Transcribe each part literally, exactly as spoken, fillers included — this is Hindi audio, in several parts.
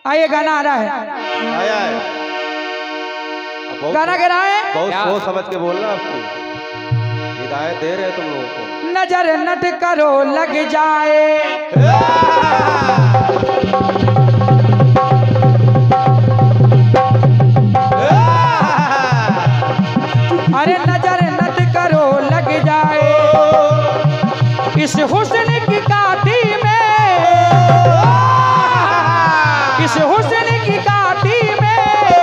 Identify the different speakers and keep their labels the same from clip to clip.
Speaker 1: आइए गाना आ रहा है।
Speaker 2: आया है।
Speaker 1: गाना कह रहा है,
Speaker 2: बहुत सोच समझ के बोलना, आपकी हिदायत दे रहे तुम लोगों को।
Speaker 1: नजर नट करो लग जाए, अरे नजर नट करो लग जाए इस हुस्न की काटी में, इस हुस्न की काटी में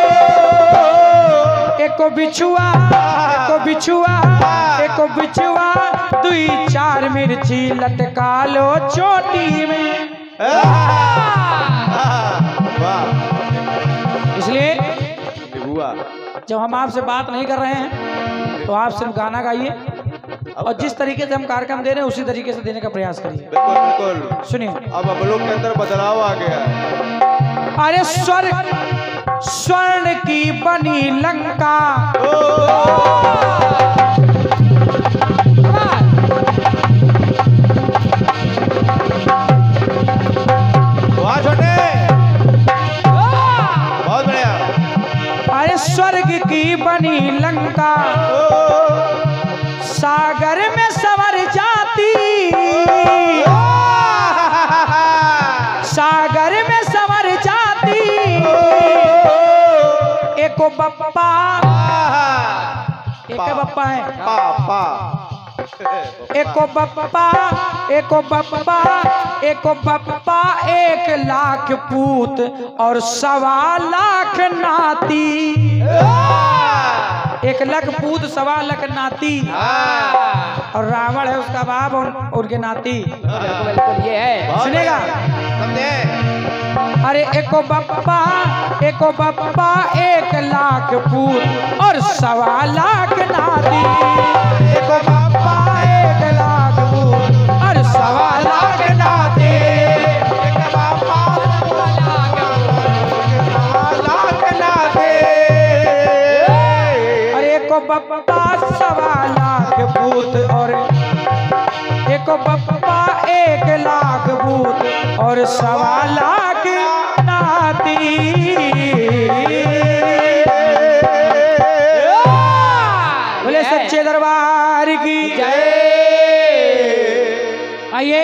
Speaker 1: एको बिछुआ, एको बिछुआ, एको बिछुआ दुई चार मिर्ची लटका लो चोटी में। इसलिए जब हम आपसे बात नहीं कर रहे हैं तो आप सिर्फ गाना गाइए और जिस तरीके से हम कार्यक्रम दे रहे हैं उसी तरीके से देने का प्रयास करिए।
Speaker 2: बिल्कुल बिल्कुल।
Speaker 1: सुनिए,
Speaker 2: अब हम लोग के अंदर बदलाव आ गया है।
Speaker 1: अरे स्वर्ग स्वर्ण की बनी लंका,
Speaker 2: वाह छोटे, बहुत बढ़िया।
Speaker 1: अरे स्वर्ग की बनी लंका सागर में संवर जाती, सागर में संवर जाती एको बप्पा, एक बप्पा है
Speaker 2: पापा,
Speaker 1: एको बप्पा, एको बप्पा, एको बप्पा एक लाख पूत और सवा लाख नाती, एक लाख पूत सवा लाख नाती और रावण है उसका बाप और उनके नाती। बिल्कुल ये है, सुनेगा। अरे एको बप्पा, एको बप्पा एक लाख पूत और सवा लाख नाती, एको बप्पा एक लाख पूत और सवा लाख नाती, एक बप्पा सवा लाख नाती। अरे एको बप्पा सवा लाख पूत और एको बप्पा एक लाख पूत और सवा लाख नाती। बोले सच्चे दरबार की जय। आइए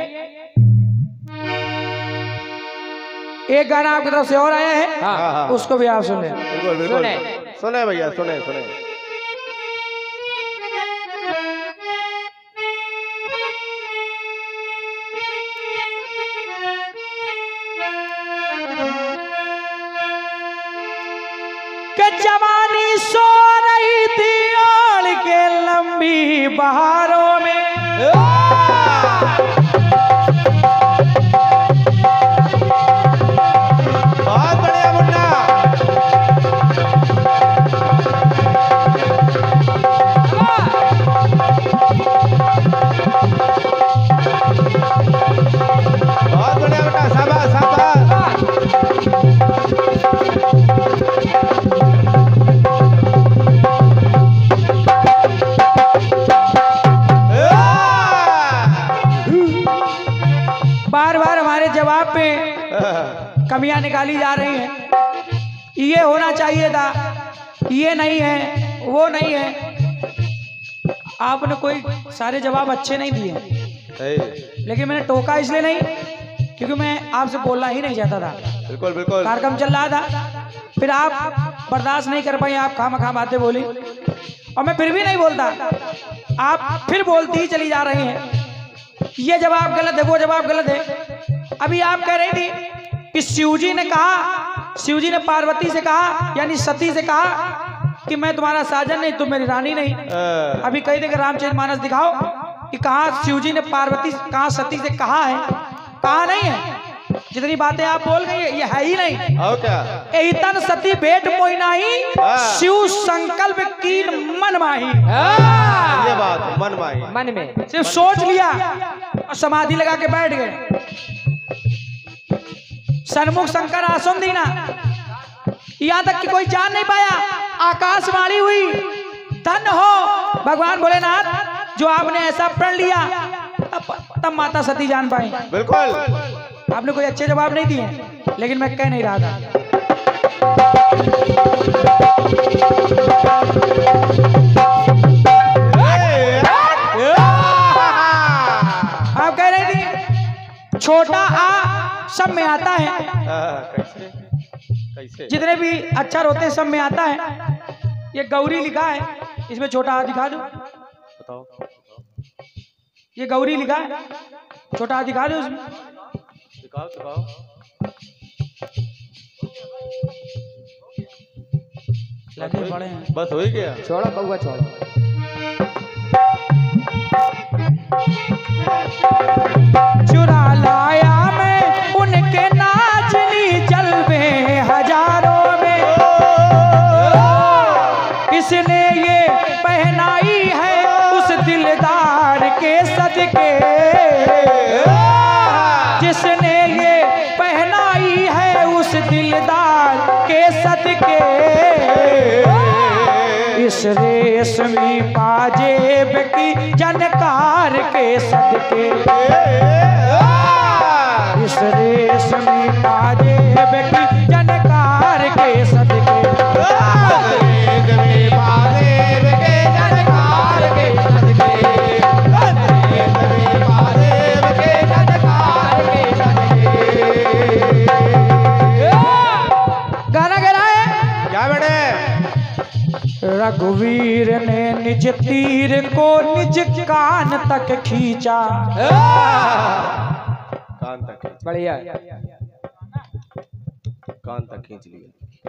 Speaker 1: एक गाना आपकी तरफ से और आया है,
Speaker 2: हाँ, हाँ।
Speaker 1: उसको भी आप सुन लें।
Speaker 2: बिल्कुल बिल्कुल सुने भैया, सुने सुने।
Speaker 1: के जवानी सो रही थी ओढ़ के लंबी बहारों में,
Speaker 2: बहुत बढ़िया मुन्ना। बहुत बढ़िया बेटा, शाबाश शाबाश।
Speaker 1: बार बार हमारे जवाब पे कमियां निकाली जा रही हैं। ये होना चाहिए था, ये नहीं है, वो नहीं है। आपने कोई सारे जवाब अच्छे नहीं दिए, लेकिन मैंने टोका इसलिए नहीं क्योंकि मैं आपसे बोलना ही नहीं चाहता था।
Speaker 2: बिल्कुल बिल्कुल।
Speaker 1: कार्यक्रम चल रहा था, फिर आप बर्दाश्त नहीं कर पाई, आप खाम खाम बातें बोली और मैं फिर भी नहीं बोलता, आप फिर बोलती ही चली जा रही हैं। ये जवाब गलत है, वो जवाब गलत है। अभी आप कह रही थी कि शिवजी ने कहा, शिवजी ने पार्वती से कहा यानी सती से कहा कि मैं तुम्हारा साजन नहीं, तुम मेरी रानी नहीं। अभी कही थे कि रामचरितमानस दिखाओ कि कहा शिवजी ने पार्वती कहा सती से कहा है, कहा नहीं है। जितनी बातें आप बोल गई ये है ही नहीं।
Speaker 2: और क्या?
Speaker 1: यही तन सती भेंट मोई नाही, शिव संकल्प कीन मन माही।
Speaker 2: ये बात मन माही,
Speaker 1: मन में सिर्फ सोच लिया और समाधि लगा के बैठ गए। सन्मुख शंकर आसन दीना, यहाँ तक कि कोई जान नहीं पाया। आकाशवाणी हुई, धन हो भगवान भोलेनाथ जो आपने ऐसा प्रण लिया, तब, तब माता सती जान पाई।
Speaker 2: बिल्कुल
Speaker 1: आपने कोई अच्छे जवाब नहीं दिए। लेकिन मैं कह नहीं रहा था। आप कह रही थी छोटा आ सब में आता है।
Speaker 2: कैसे कैसे
Speaker 1: जितने भी अक्षर होते हैं सब में आता है। ये गौरी लिखा है, इसमें छोटा आ दिखा दो।
Speaker 2: बताओ।
Speaker 1: ये गौरी लिखा है, छोटा आ दिखा दो उसमें।
Speaker 2: दिखाओ दिखाओ।
Speaker 1: लगे बड़े हैं।
Speaker 2: बस हो ही गया।
Speaker 3: छोड़ा बउआ छोड़ा।
Speaker 1: चुरा लाया मैं उनके नाचनी जलवे हजारों में, इसने ये पहनाई है उस दिलदार के सदके, जिसने ये पहनाई है उस दिलदार के सदके, इस रेशमी पाजेब की जनकार के सदके, इस रेशमी पाजेब की जनकार के सदके, रेशमी पाजेब के जनकार के सदके, रेशमी पाजेब के जनकार के सदके। गाना गा रहा है
Speaker 2: क्या बेटे?
Speaker 1: रघुवीर ने निज तीर को निज कान तक खींचा।
Speaker 2: कान तक खींच,
Speaker 3: बढ़िया।
Speaker 2: कान तक खींच लिया।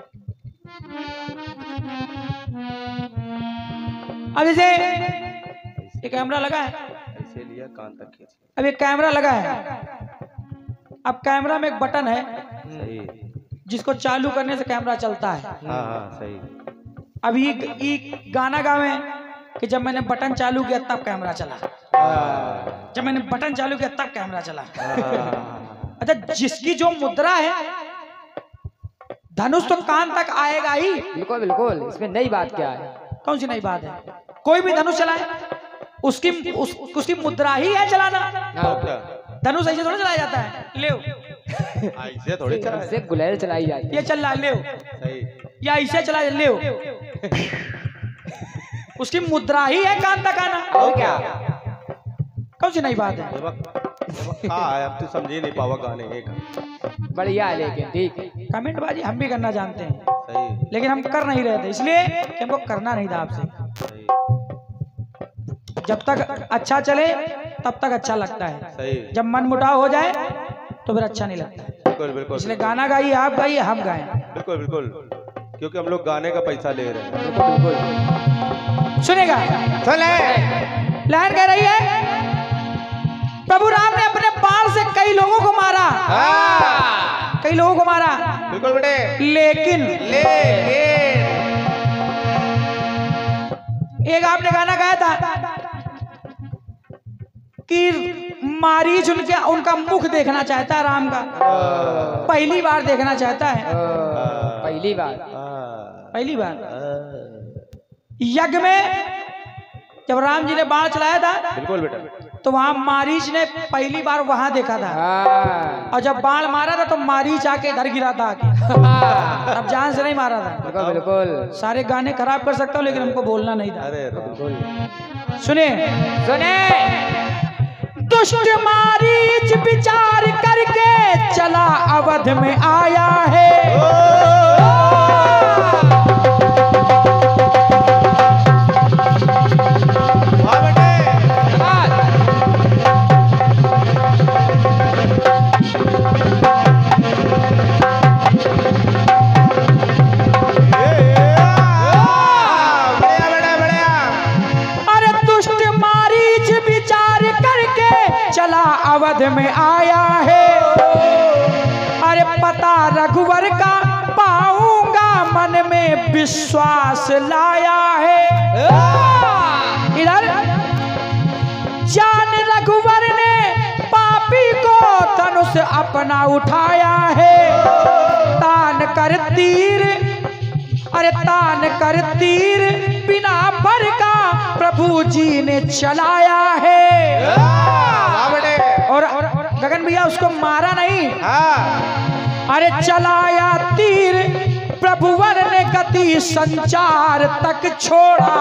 Speaker 1: अब जैसे ये कैमरा लगा है,
Speaker 2: ऐसे लिया, कान तक खींच लिया।
Speaker 1: अब ये कैमरा लगा है। अब कैमरा में एक बटन है
Speaker 2: सही।
Speaker 1: जिसको चालू करने से कैमरा चलता है।
Speaker 2: हाँ हाँ सही।
Speaker 1: अब ये ये गाना गावे कि जब मैंने बटन चालू किया तब कैमरा चला, जब मैंने बटन चालू किया तब कैमरा चला। अच्छा, जिसकी जो मुद्रा है धनुष तो कान तक आएगा ही।
Speaker 3: बिल्कुल बिल्कुल, इसमें नई बात क्या है?
Speaker 1: कौन सी नई बात है? कोई भी धनुष चलाए उसकी उस, उसकी मुद्रा ही है चलाना।
Speaker 2: तो क्या?
Speaker 1: धनुष ऐसे थोड़ा चलाया जाता है। ले
Speaker 2: ऐसे थोड़ी चला।
Speaker 3: इससे गुलेल चलाई जाती है।
Speaker 1: ये चल रहा है, ले
Speaker 2: सही।
Speaker 1: या ऐसे चला ले उसकी मुद्रा ही है कान तक आना।
Speaker 3: और क्या?
Speaker 1: कौन सी नई बात है?
Speaker 2: हाँ अब तू समझ ही नहीं पावा गाने एक।
Speaker 3: बढ़िया है, लेकिन ठीक है।
Speaker 1: कमेंट बाजी हम भी करना जानते हैं,
Speaker 2: सही
Speaker 1: लेकिन हम कर नहीं रहे थे इसलिए कि हमको करना नहीं था आपसे।
Speaker 2: सही
Speaker 1: जब तक अच्छा चले तब तक अच्छा लगता है,
Speaker 2: सही।
Speaker 1: जब मन मुटाव हो जाए तो फिर अच्छा नहीं लगता है।
Speaker 2: बिल्कुल बिल्कुल।
Speaker 1: इसलिए गाना गाइए, आप गाइए, हम गाएं।
Speaker 2: बिल्कुल बिल्कुल, क्योंकि हम लोग गाने का पैसा ले रहे हैं।
Speaker 3: बिल्कुल बिल्कुल।
Speaker 1: सुनेगा
Speaker 2: चले।
Speaker 1: लहर कह रही है प्रभु राम ने अपने बाण से कई लोगों को मारा। कई लोगों को मारा।
Speaker 2: बिल्कुल बेटे।
Speaker 1: लेकिन
Speaker 2: लेकिन
Speaker 1: एक आपने गाना गाया था कि मारीच उनके उनका मुख देखना चाहता है, राम का पहली बार देखना चाहता है।
Speaker 3: पहली बार
Speaker 1: पहली बार यज्ञ में जब राम जी ने बाण चलाया था,
Speaker 2: बिल्कुल बेटा,
Speaker 1: तो वहां मारीच ने पहली बार वहां देखा था। और जब बाण मारा था तो मारीच आके इधर गिरा था आके। अब जान से नहीं मारा था।
Speaker 3: बिल्कुल बिल्कुल।
Speaker 1: सारे गाने खराब कर सकता हूँ लेकिन हमको बोलना नहीं था।
Speaker 2: अरे
Speaker 1: सुने
Speaker 3: सुने।
Speaker 1: दुष्ट मारीच विचार करके चला अवध में आया है। अवध में आया है। अरे पता रघुवर का पाऊंगा मन में विश्वास लाया है। इधर जान रघुवर ने पापी को धनुष अपना उठाया है। तान कर तीर, अरे तान कर तीर बिना पर का प्रभु जी ने चलाया है। और, और गगन भैया उसको मारा नहीं, अरे चलाया तीर प्रभुवर ने गति संचार तक छोड़ा,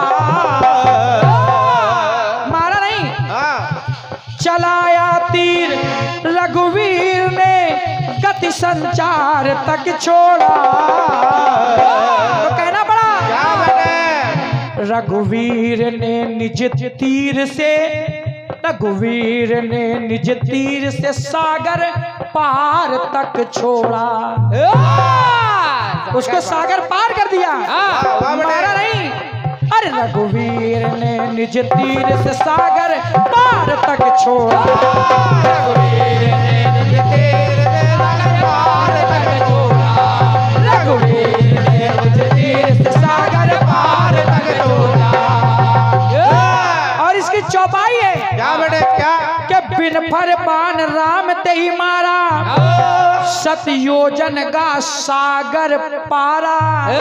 Speaker 1: मारा नहीं, चलाया तीर रघुवीर ने गति संचार तक छोड़ा। तो कहना पड़ा रघुवीर ने निज तीर से, रघुवीर ने निज तीर से सागर पार तक छोड़ा, उसको सागर पार कर दिया, मारा नहीं। अरे रघुवीर ने निज तीर से सागर पार तक छोड़ा, रघुवीर ने निज तीर से सागर पार तक छोड़ा, रघुवीर ने निज तीर से सागर पार तक छोड़ा। और इसकी चौपाई है
Speaker 2: क्या बेटे क्या
Speaker 1: कि बिन फर बाण राम ते ही मारा, सतयोजन का सागर पारा,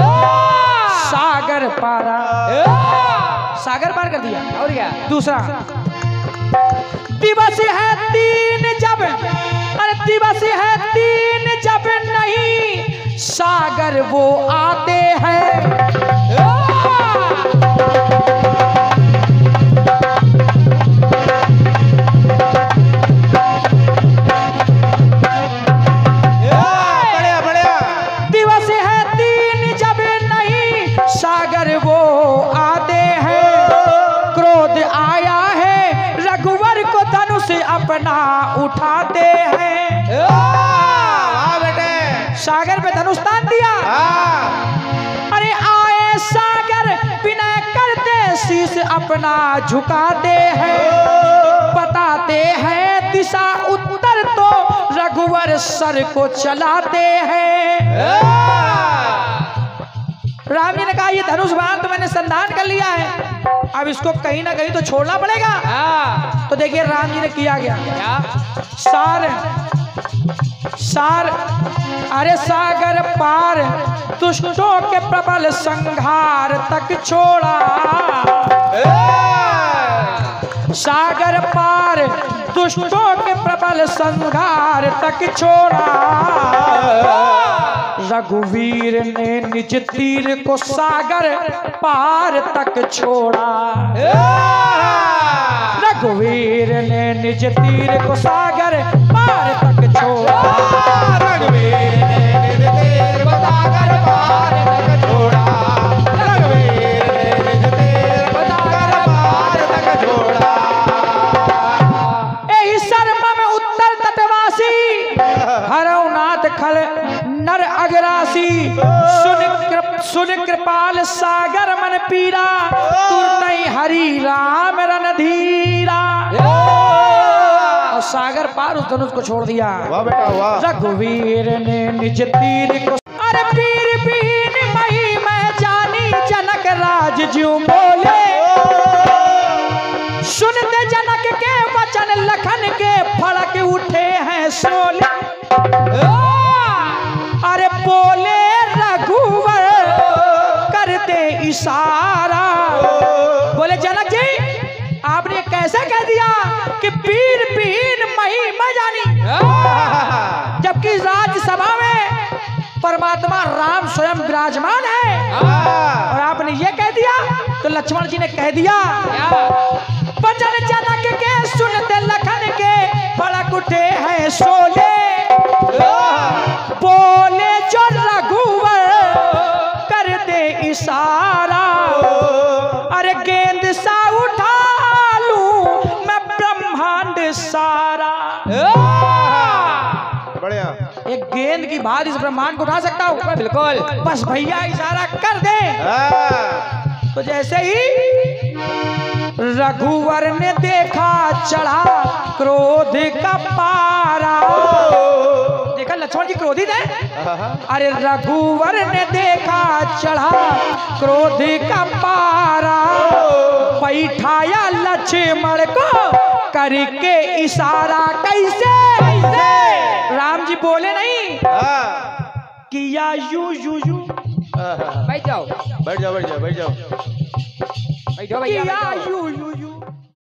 Speaker 1: सागर पारा, सागर पार कर दिया।
Speaker 3: और क्या
Speaker 1: दूसरा दिवस है तीन जब, अरे दिवस है तीन जब नहीं सागर वो आते हैं, अपना उठाते हैं।
Speaker 2: वाह बेटे,
Speaker 1: सागर पे धनुष तान दिया। अरे आए सागर विनय करते शीश अपना झुकाते हैं, बताते हैं दिशा उत्तर तो रघुवर सर को चलाते हैं। राम जी ने कहा ये धनुष बाण तो मैंने संधान कर लिया है, अब इसको कहीं ना कहीं तो छोड़ना पड़ेगा। तो देखिए राम जी ने किया गया सार सार अरे सागर पार दुष्टों के प्रबल संहार तक छोड़ा, सागर पार दुष्टों के प्रबल संहार तक छोड़ा। रघुवीर ने निज तीर को सागर पार तक छोड़ा, रघुवीर ने निज तीर को सागर पार तक छोड़ा, रघुवीर ने निज तीर को सागर पार तक छोड़ा, रघुवीर ने निज तीर को सागर पार तक छोड़ा। एहि शर्मा में उत्तर तटवासी हरौनाथ खल नर अगरासी, सुन कृप सुन कृपाल सागर मन पीरा, तुरतई हरि राम रणधीरा। और सागर पार उस धनुष को छोड़ दिया।
Speaker 2: वाह बेटा वाह।
Speaker 1: रघुवीर ने निज तीर को, अरे पीर पीन मही मैं जानी जनक राज ज्यों बोले, सुनते जनक के वचन लखन के फड़क उठे हैं सोले। अरे बोले रघुवर करते इशारा, बोले जनक जी आपने कैसे कह दिया कि पीर पीन मही मैं जानी, जबकि राज्यसभा में परमात्मा राम स्वयं विराजमान है और आपने ये कह दिया। तो लक्ष्मण जी ने कह दिया वचन जनक के सुनते लखन के फड़क उठे हैं सोले, बोले जो रघुवर कर दे इशारा, अरे गेंद सा उठा लूं मैं ब्रह्मांड सारा।
Speaker 2: बढ़िया।
Speaker 1: एक गेंद की भार इस ब्रह्मांड को उठा सकता हूँ
Speaker 3: बिल्कुल,
Speaker 1: बस भैया इशारा कर दे। तो जैसे ही रघुवर ने देखा चढ़ा क्रोध का पारा, देखा लक्ष्मण जी क्रोधित है। अरे रघुवर ने देखा चढ़ा क्रोध का पारा, बैठाया लक्ष्मण को करके इशारा। कैसे राम जी बोले नहीं, किया यू यू यू,
Speaker 3: बैठ जाओ
Speaker 2: बैठ जाओ बैठ जाओ बैठ जाओ
Speaker 3: बैठो भैया,
Speaker 1: किया
Speaker 3: बैठो।
Speaker 1: You you you